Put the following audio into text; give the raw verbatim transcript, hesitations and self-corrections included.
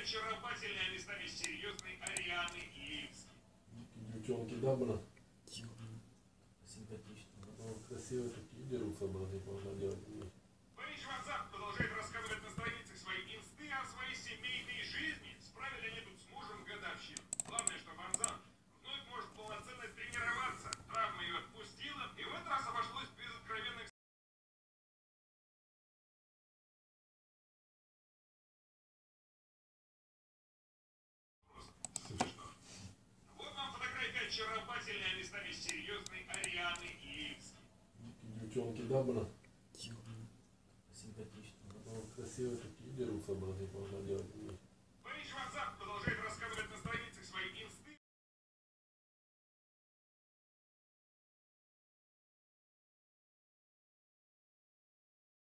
очаровательные местами серьезной Арианы Ливски. Девчонки, да, брат? Симпатично. Ну, красивые такие дерутся, брат, их можно делать. Париж Ван Зант продолжает рассказывать на страницах свои инсты о своей семейной жизни. Справили они тут с мужем годовщину. Главное, что Ван Зант вновь может полноценно тренироваться. Травма ее отпустила, и в этот раз обошлось без откровенных. Вот вам фотография очаровательной местами серьезной Арианы Ливски. Девчонки, да, брат? Симпатично. Ну, красивые такие дерутся, брат, их можно делать.